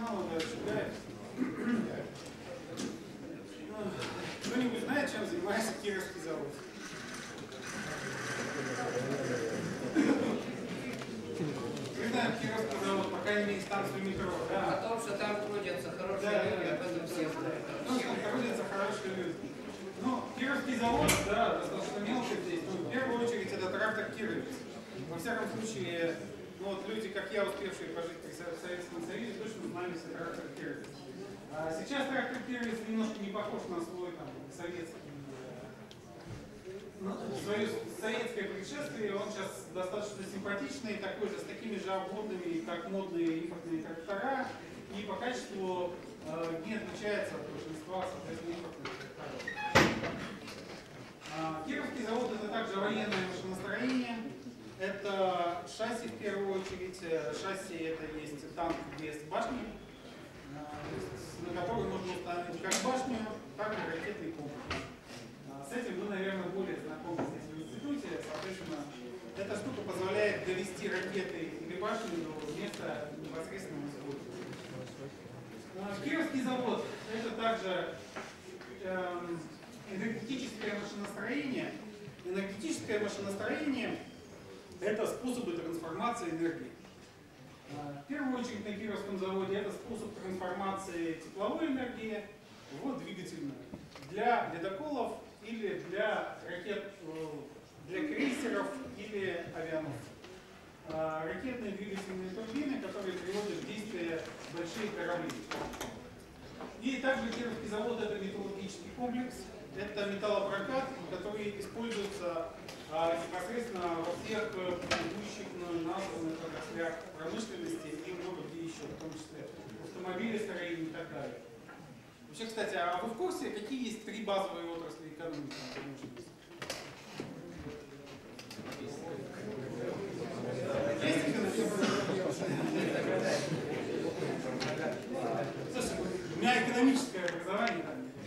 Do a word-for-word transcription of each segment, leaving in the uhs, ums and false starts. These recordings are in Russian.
канала Шугаев. Кто-нибудь знает, чем занимается Кировский завод? Мы знаем Кировский завод, по крайней мере, станцию метро. Да. О том, что там трудятся хорошие да, люди, да, об этом все знают. Ну, там трудятся хорошие люди. Ну, Кировский завод, да, достаточно мелкий здесь. Ну, в первую очередь, это трактор Кировец. Во всяком случае, ну, вот люди, как я, успевшие пожить при Советском Союзе, точно знали все трактор Кировец. А сейчас трактор Кировец немножко не похож на свой там, советский, ну, свое советское предшествие. Он сейчас достаточно симпатичный, такой же, с такими же обводными, как модные импортные трактора, и по качеству э, не отличается от большинства, соответственно, импортных тракторов. А, Кировский завод — это также военное машиностроение. Это шасси в первую очередь. Шасси — это есть танк без башни, на который можно установить как башню, так и ракетный комплекс. С этим вы, наверное, более знакомы здесь в институте. Соответственно, эта штука позволяет довести ракеты или башни до места непосредственного использования. Кировский завод — это также эм, энергетическое машиностроение. Энергетическое машиностроение — это способы трансформации энергии. В первую очередь на Кировском заводе это способ трансформации тепловой энергии в двигательную для ледоколов или для ракет, для крейсеров или авианосцев. Ракетные двигательные турбины, которые приводят в действие большие корабли. И также Кировский завод — это металлургический комплекс, это металлопрокат, который используется а, непосредственно во всех предыдущих названных отраслях промышленности и много где еще, в том числе автомобилестроения и так далее. Вообще, кстати, а вы в курсе, какие есть три базовые отрасли экономики? Есть экономика? Слушай, у меня экономическое образование.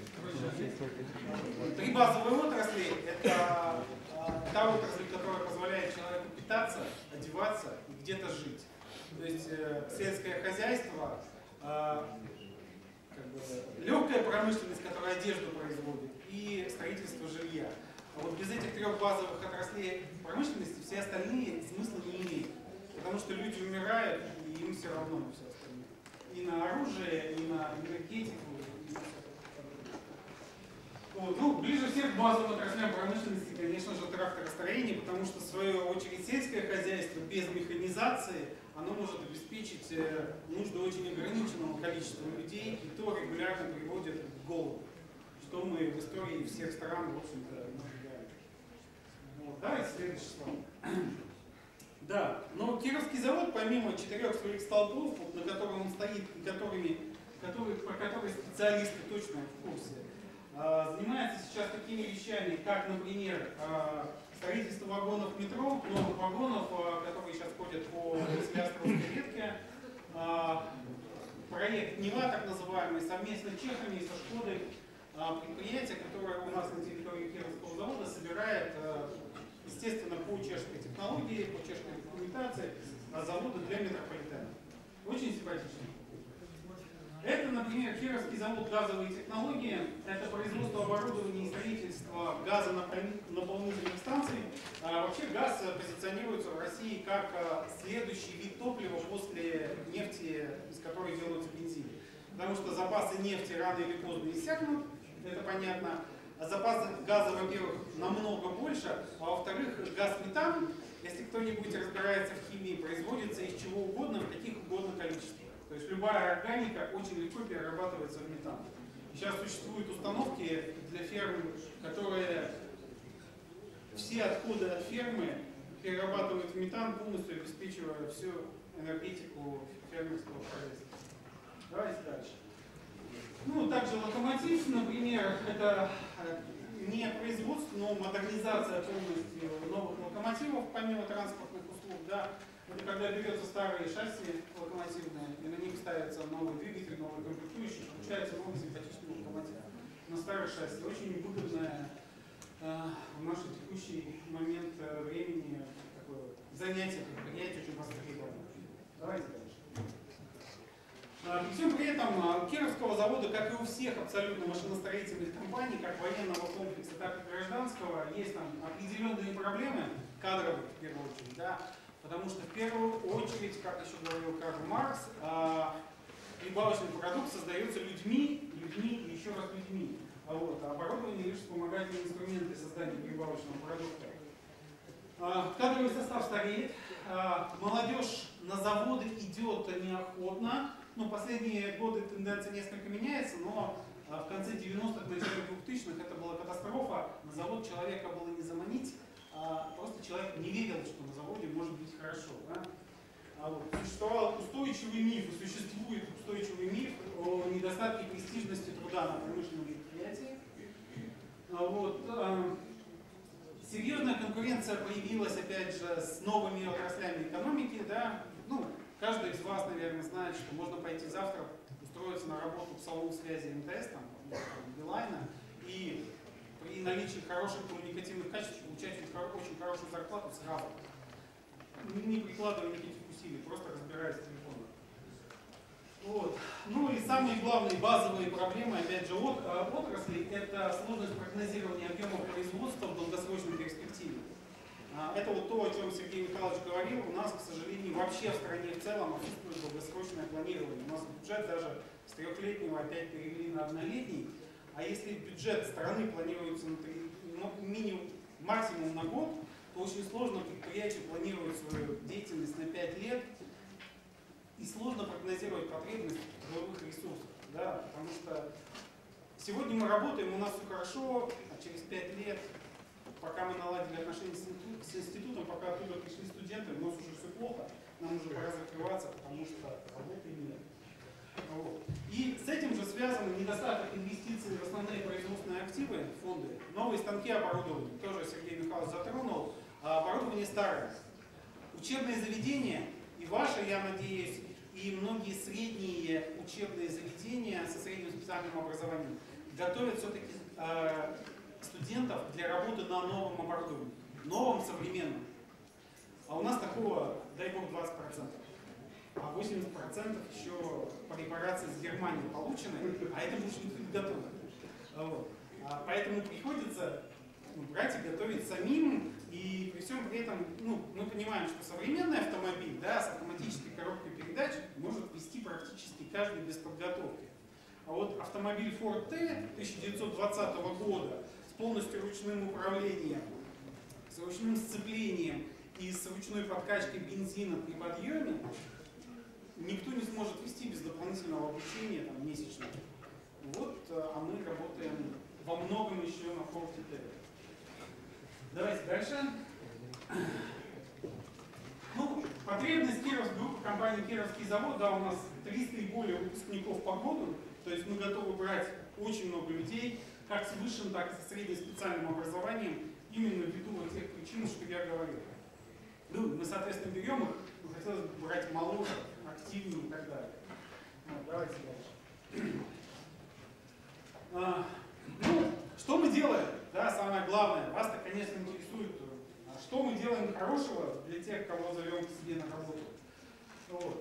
Три базовые отрасли — это э, та отрасль, которая позволяет человеку питаться, одеваться и где-то жить. То есть э, сельское хозяйство, э, как бы, легкая промышленность, которая одежду производит, и строительство жилья. А вот без этих трех базовых отраслей промышленности все остальные смысла не имеют. Потому что люди умирают, и им все равно на все остальное. И на оружие, и на энергетику. Вот. Ну, ближе всех к базовым отраслям промышленности, конечно же, тракторостроение, потому что, в свою очередь, сельское хозяйство без механизации, оно может обеспечить нужды очень ограниченного количества людей, и то регулярно приводит к голоду, что мы в истории всех стран, в общем-то, наблюдаем. Вот. Давайте следующий слайд. Да, но Кировский завод, помимо четырех своих столбов, вот, на котором он стоит, и которыми, которые, про которые специалисты точно в курсе, занимается сейчас такими вещами, как, например, строительство вагонов метро, новых вагонов, которые сейчас ходят по Василиостровской ветке, проект Нева, так называемый, совместно с чехами и со Шкодой, предприятие, которое у нас на территории Кировского завода собирает, естественно, по чешской технологии, по чешской документации, заводы для метрополитена. Очень симпатично. Это, например, Кировский завод газовые технологии, это производство оборудования и строительство газонаполнительных станций. А вообще газ позиционируется в России как следующий вид топлива после нефти, из которой делается бензин. Потому что запасы нефти рано или поздно иссякнут, это понятно. Запасы газа, во-первых, намного больше, а во-вторых, газ-метан, если кто-нибудь разбирается в химии, производится из чего угодно, в каких угодно количествах. То есть любая органика очень легко перерабатывается в метан. Сейчас существуют установки для ферм, которые все отходы от фермы перерабатывают в метан, полностью обеспечивая всю энергетику фермерского хозяйства. Давайте дальше. Ну, также локомотив, например, это не производство, но модернизация полностью новых локомотивов, помимо транспортных услуг. Да. Это когда берется старые шасси локомотивные, и на них ставится новый двигатель, новый комплектующий, получается новый симпатичный локомотив. На старых шасси очень выгодное э, в наш текущий момент э, времени такое занятие предприятия, очень востребовано. Давайте дальше. При всем при этом у Кировского завода, как и у всех абсолютно машиностроительных компаний, как военного комплекса, так и гражданского, есть там определенные проблемы, кадровые в первую очередь, да, потому что в первую очередь, как еще говорил Карл Маркс, прибавочный продукт создается людьми, людьми и еще раз людьми. Вот, а оборудование лишь вспомогательные инструменты создания прибавочного продукта. Кадровый состав стареет, молодежь на заводы идет неохотно. Ну, последние годы тенденция несколько меняется, но в конце девяностых, начале двухтысячных это была катастрофа. На завод человека было не заманить, а просто человек не верил, что на заводе может быть хорошо. Да? А вот, существовал устойчивый миф, и существует устойчивый миф о недостатке престижности труда на промышленном предприятии. А вот, а, серьезная конкуренция появилась, опять же, с новыми отраслями экономики. Да? Ну, каждый из вас, наверное, знает, что можно пойти завтра устроиться на работу в салон связи эм тэ эс, там, Билайна, и при наличии хороших коммуникативных качеств получать очень хорошую зарплату сразу. Не прикладывая никаких усилий, просто разбираясь с телефоном. Вот. Ну и самые главные базовые проблемы, опять же, от, отрасли, это сложность прогнозирования объемов производства в долгосрочной перспективе. Это вот то, о чем Сергей Михайлович говорил. У нас, к сожалению, вообще в стране в целом отсутствует долгосрочное планирование. У нас бюджет даже с трехлетнего опять перевели на однолетний. А если бюджет страны планируется на три, ну, минимум, максимум на год, то очень сложно предприятию планировать свою деятельность на пять лет. И сложно прогнозировать потребность в трудовых ресурсах. Да? Потому что сегодня мы работаем, у нас все хорошо, а через пять лет, пока мы наладили отношения с институтом, пока оттуда пришли студенты, у нас уже все плохо, нам уже пора закрываться, потому что работы нет. Вот. И с этим же связан недостаток инвестиций в основные производственные активы, фонды, новые станки оборудования, тоже Сергей Михайлович затронул, а оборудование старое. Учебные заведения, и ваши, я надеюсь, и многие средние учебные заведения со средним специальным образованием готовят все-таки э, студентов для работы на новом оборудовании, новом, современном. А у нас такого, дай бог, двадцать процентов. А восемьдесят процентов еще по репарации с Германии получены, а это больше не будет готово. Вот. А поэтому приходится ну, брать и готовить самим, и при всем при этом ну, мы понимаем, что современный автомобиль, да, с автоматической коробкой передач может вести практически каждый без подготовки. А вот автомобиль Ford T тысяча девятьсот двадцатого года с полностью ручным управлением, с ручным сцеплением и с ручной подкачкой бензина при подъеме никто не сможет вести без дополнительного обучения там, месячного. Вот, а мы работаем во многом еще на Ford T. Давайте дальше. Ну, потребность Кировской группы компании Кировский завод, да, у нас триста и более выпускников по году, то есть мы готовы брать очень много людей, как с высшим, так и со средним специальным образованием, именно ввиду вот тех причин, что я говорил. Ну, мы, соответственно, берем их, но хотелось бы брать моложе, активнее и так далее. Вот, давайте дальше. А, ну, что мы делаем? Да, самое главное, вас-то, конечно, интересует, что мы делаем хорошего для тех, кого зовем к себе на работу. Вот.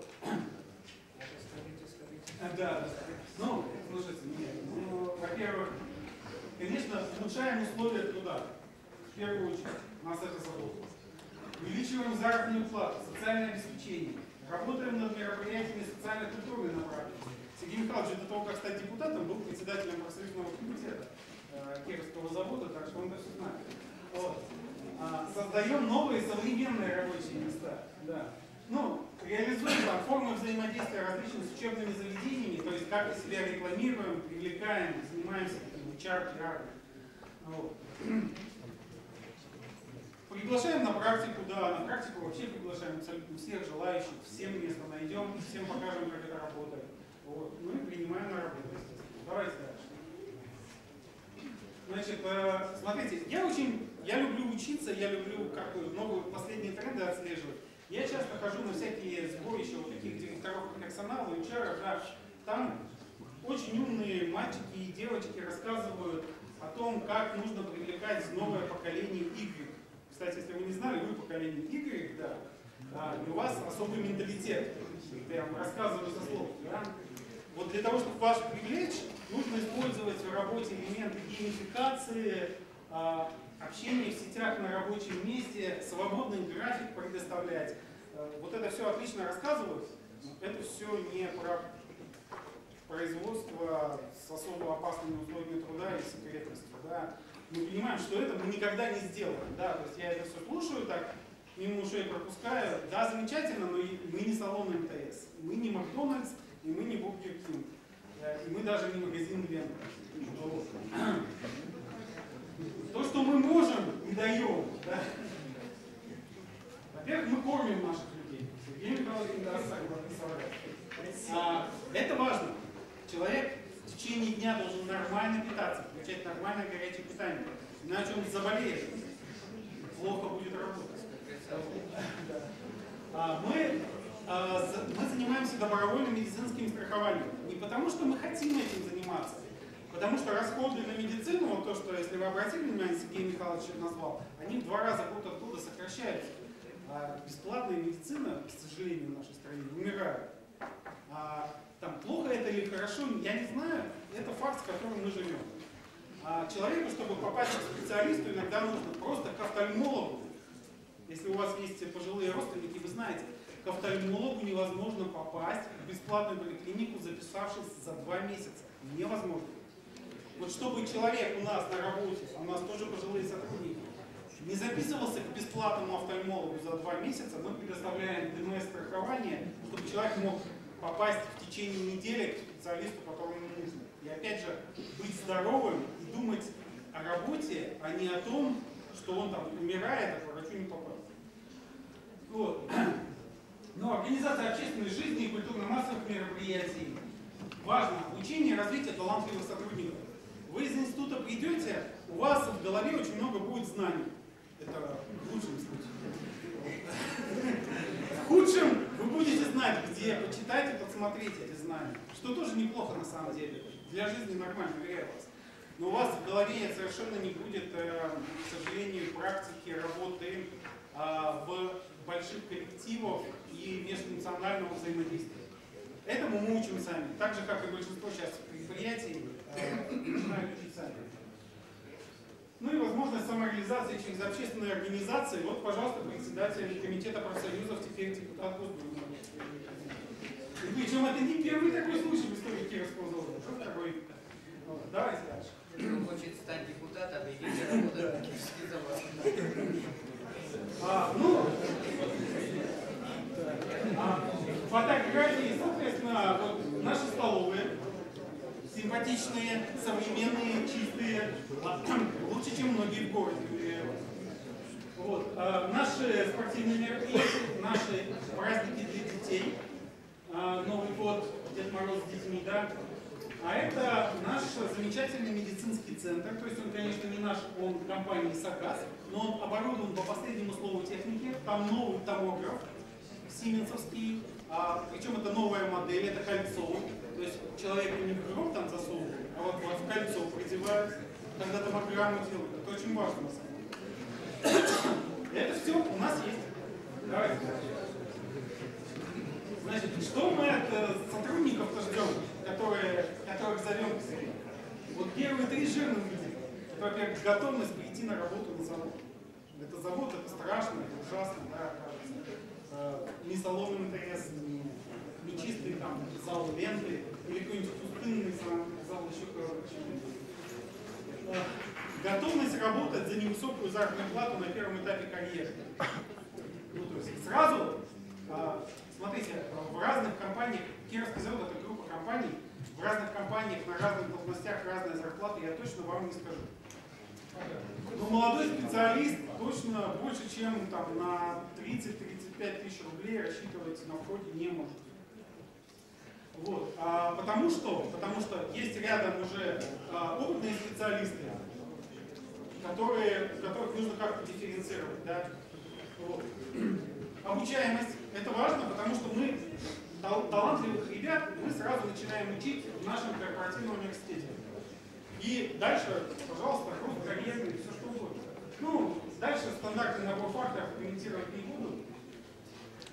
Да, да. Ну, слушайте, нет. Ну, во-первых, конечно, улучшаем условия труда. В первую очередь, нас это заботит. Увеличиваем заработную плату, социальное обеспечение. Работаем над мероприятиями социально-культурной направленности. Сергей Михайлович до того, как стать депутатом, был председателем профсоюзного комитета э, Кировского завода, так что он это все знает. Вот. А, создаем новые современные рабочие места. Да. Ну, реализуем там, формы взаимодействия различных с учебными заведениями, то есть как мы себя рекламируем, привлекаем, занимаемся эйч ар, пи ар. Вот. Приглашаем на практику, да, на практику вообще приглашаем абсолютно всех желающих, всем место найдем, всем покажем, как это работает. Вот. Ну и принимаем на работу, естественно. Давайте дальше. Значит, э, смотрите, я очень, я люблю учиться, я люблю как бы новые последние тренды отслеживать. Я часто хожу на всякие сборища вот таких директоров по персоналу, эйч ар, да, там очень умные мальчики и девочки рассказывают о том, как нужно привлекать новое поколение Y. Кстати, если вы не знали, вы поколение Y, да, да, и у вас особый менталитет. Я вам рассказываю со слов, да. Вот для того, чтобы вас привлечь, нужно использовать в работе элементы геймификации, общение в сетях на рабочем месте, свободный график предоставлять. Вот это все отлично рассказывают, но это все не про производство с особо опасными условиями труда и секретностью. Да. Мы понимаем, что это мы никогда не сделаем. Да. То есть я это все слушаю, так мимо ушей пропускаю. Да, замечательно, но мы не салон эм тэ эс, мы не Макдональдс, и мы не Бургер Кинг, и мы даже не магазин Лента. То, что мы можем и даем, да. Во-первых, мы кормим наших людей. Сергей Михайлович не даст а, это важно. Человек в течение дня должен нормально питаться, получать нормальное горячее питание. Иначе он заболеет, плохо будет работать. А, мы, а, мы занимаемся добровольным медицинским страхованием. Не потому, что мы хотим этим заниматься, потому что расходы на медицину, вот то, что, если вы обратили внимание, Сергей Михайлович назвал, они в два раза год от года сокращаются. А бесплатная медицина, к сожалению, в нашей стране умирает. А, там, плохо это или хорошо, я не знаю, это факт, с которым мы живем. А человеку, чтобы попасть к специалисту, иногда нужно просто к офтальмологу. Если у вас есть пожилые родственники, вы знаете, к офтальмологу невозможно попасть в бесплатную поликлинику, записавшись за два месяца. Невозможно. Вот чтобы человек у нас на работе, у нас тоже пожилые сотрудники, не записывался к бесплатному офтальмологу за два месяца, мы предоставляем дэ эм эс-страхование, чтобы человек мог попасть в течение недели к специалисту, которому нужно. И опять же, быть здоровым и думать о работе, а не о том, что он там умирает, а к врачу не попал. Вот. Но организация общественной жизни и культурно-массовых мероприятий. Важно обучение и развитие талантливых сотрудников. Вы из института придете, у вас в голове очень много будет знаний. Это в лучшем случае. В худшем вы будете знать, где почитать и подсмотреть эти знания. Что тоже неплохо на самом деле. Для жизни нормально, уверяю вас. Но у вас в голове совершенно не будет, к сожалению, практики работы в больших коллективах и межнационального взаимодействия. Этому мы учим сами. Так же, как и большинство сейчас предприятий начинают учить сами. Ну и возможность самореализации через общественные организации. Вот, пожалуйста, председатель комитета профсоюзов, теперь депутат Госдумы. И причем это не первый такой случай в истории Кировского завода. Что такой? Вот, давайте дальше. Если он хочет стать депутатом, идите работать на Кировский завод. А, ну, а, фотографии, соответственно, вот наши столовые. Симпатичные, современные, чистые, лучше, чем многие в городе. Вот. А, наши спортивные мероприятия, наши праздники для детей, а, Новый год, Дед Мороз с детьми, да. А это наш замечательный медицинский центр, то есть он, конечно, не наш, он компании Сакас, но он оборудован по последнему слову техники, там новый томограф сименсовский, а, причем это новая модель, это кольцо. То есть человеку не в гроб там засовывают, а вот, вот в кольцо призывают, когда томограмму делают. Это очень важно на самом деле. Это все у нас есть. Давайте. Значит, что мы от сотрудников-то ждем, которые, которых зовем к себе? Вот первые три жирных виды. Это, во-первых, готовность прийти на работу на завод. Это завод, это страшно, это ужасно, да, кажется. Не салон эм тэ эс, не нечистый там зал ленты или какой-нибудь пустынный зал еще короче. Готовность работать за невысокую заработную плату на первом этапе карьеры. Ну, то есть сразу, смотрите, в разных компаниях, Кировский завод это группа компаний, в разных компаниях на разных должностях разная зарплата, я точно вам не скажу. Но молодой специалист точно больше, чем там, на тридцать-тридцать пять тысяч рублей рассчитывать на входе не может. Вот. А, потому что, потому что есть рядом уже а, опытные специалисты, которые, которых нужно как-то дифференцировать. Да? Вот. Обучаемость. Это важно, потому что мы тал талантливых ребят мы сразу начинаем учить в нашем корпоративном университете. И дальше, пожалуйста, рост карьерный, все что угодно. Ну, дальше стандартный набор факторов комментировать не буду.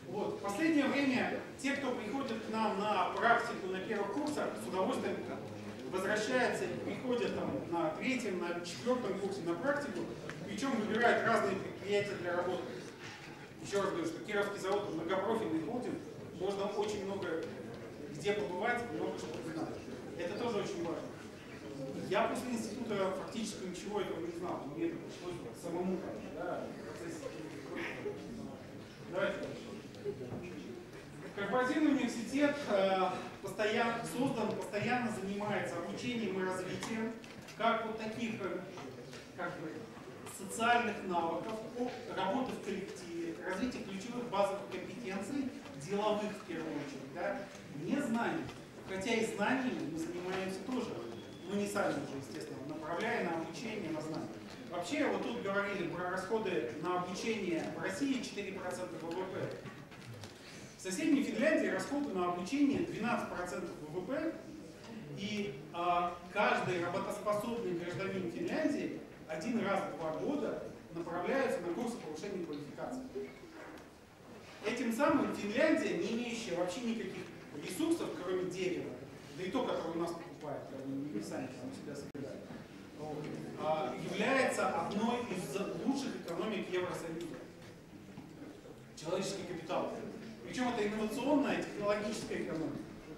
Вот. В последнее время те, кто приходит к нам на практику на первых курсах, с удовольствием возвращаются и приходят там, на третьем, на четвертом курсе на практику, причем выбирают разные предприятия для работы. Еще раз говорю, что Кировский завод многопрофильный холдинг, можно очень много где побывать, много что узнать. Это тоже очень важно. Я после института фактически ничего этого не знал, мне это пришлось самому, да, в процессе. Давайте дальше. Корпоративный университет э, постоянно создан, постоянно занимается обучением и развитием как вот таких как бы, социальных навыков, работы в коллективе, развития ключевых базовых компетенций, деловых в первую очередь, да, не знаний. Хотя и знаниями мы занимаемся тоже. Мы не сами уже, естественно, направляя на обучение, на знания. Вообще, вот тут говорили про расходы на обучение в России четыре процента ВВП. В соседней Финляндии расходы на обучение двенадцать процентов ВВП, и а, каждый работоспособный гражданин Финляндии один раз в два года направляется на курсы повышения квалификации. Этим самым Финляндия, не имеющая вообще никаких ресурсов, кроме дерева, да и то, которое у нас покупают, не сами там себя собирают, а, является одной из лучших экономик Евросоюза. Человеческий капитал. Причем это инновационная, технологическая экономика.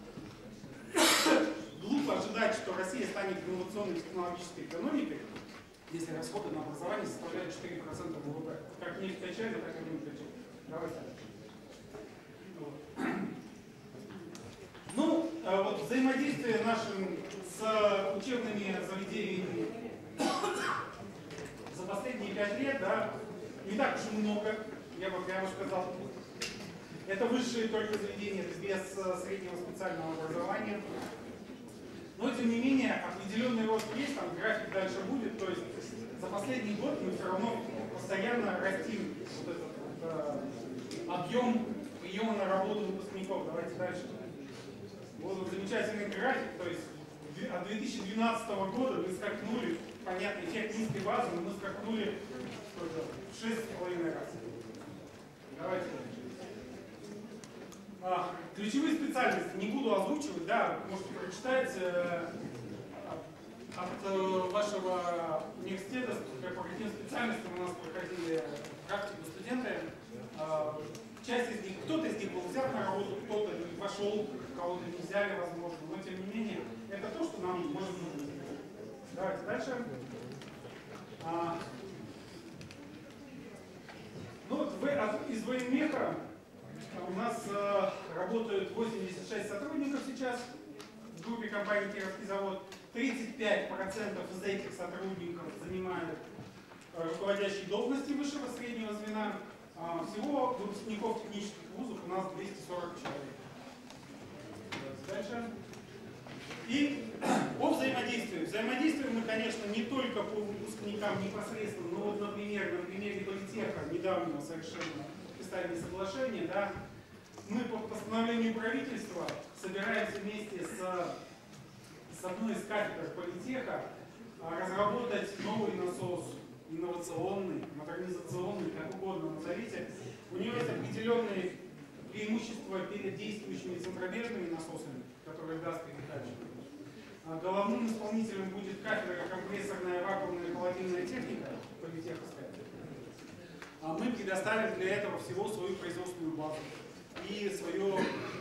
Глупо ожидать, что Россия станет инновационной технологической экономикой, если расходы на образование составляют четыре процента ВВП. Как нефть качали, так и не качали. Давайте дальше. Ну, вот взаимодействие нашим с учебными заведениями за последние пять лет, да, не так уж и много, я бы прямо сказал. Это высшие только заведения без среднего специального образования. Но, тем не менее, определенный рост есть, там график дальше будет. То есть за последний год мы все равно постоянно растим вот этот вот, э, объем приема на работу выпускников. Давайте дальше. Вот, вот замечательный график. То есть от две тысячи двенадцатого года мы скакнули, понятно, эффект низкой базы, но мы скакнули в шесть с половиной раз. Давайте дальше. А, ключевые специальности не буду озвучивать, да, можете прочитать э, от э, вашего университета с корпоративным специальностям у нас проходили практику студенты. Э, часть из них, кто-то из них был взят на работу, кто-то вошел, кого-то не взяли, возможно, но тем не менее, это то, что нам может нужно. Давайте дальше. А, ну вот вы, из военмеха у нас э, работают восемьдесят шесть сотрудников сейчас в группе компании Кировский завод. тридцать пять процентов из этих сотрудников занимают э, руководящие должности высшего среднего звена. Э, всего выпускников технических вузов у нас двести сорок человек. Дальше. И по взаимодействию. Взаимодействуем мы, конечно, не только по выпускникам непосредственно, но вот, например, на примере политеха, недавнего совершенно подписания соглашения, да, мы по постановлению правительства собираемся вместе с, с одной из кафедр политеха разработать новый насос, инновационный, модернизационный, как угодно назовите. У него есть определенные преимущества перед действующими центробежными насосами, которые газ перекачивает. Головным исполнителем будет кафедра компрессорная вакуумная холодильная техника политеховская. А мы предоставим для этого всего свою производственную базу и свое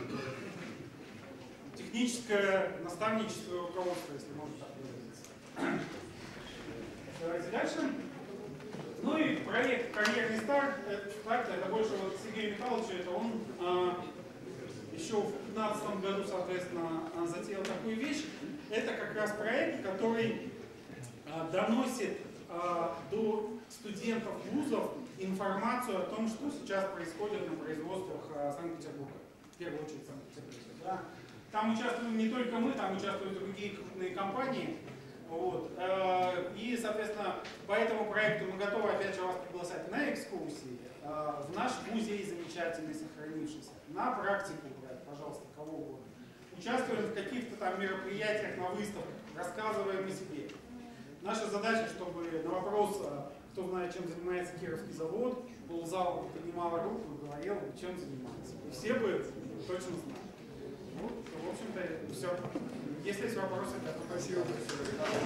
техническое наставничество и руководство, если можно так выразиться. Давайте дальше. Ну и проект «Карьерный старт», это, это больше вот Сергею Михайловичу, это он а, еще в две тысячи пятнадцатом году, соответственно, затеял такую вещь. Это как раз проект, который а, доносит а, до студентов вузов информацию о том, что сейчас происходит на производствах а, Санкт-Петербурга. В первую очередь Санкт-Петербурга. Да. Там участвуем не только мы, там участвуют другие крупные компании. Вот. И, соответственно, по этому проекту мы готовы опять же вас приглашать на экскурсии, в наш музей замечательный, сохранившийся, на практику, пожалуйста, кого угодно. Участвуем в каких-то там мероприятиях, на выставках, рассказываем о себе. Наша задача, чтобы на вопрос, кто знает, чем занимается Кировский завод, ползал, поднимал руку и говорил, чем занимается. И все бы точно знали. Вот, в общем-то, все. Если есть вопросы, то спасибо большое.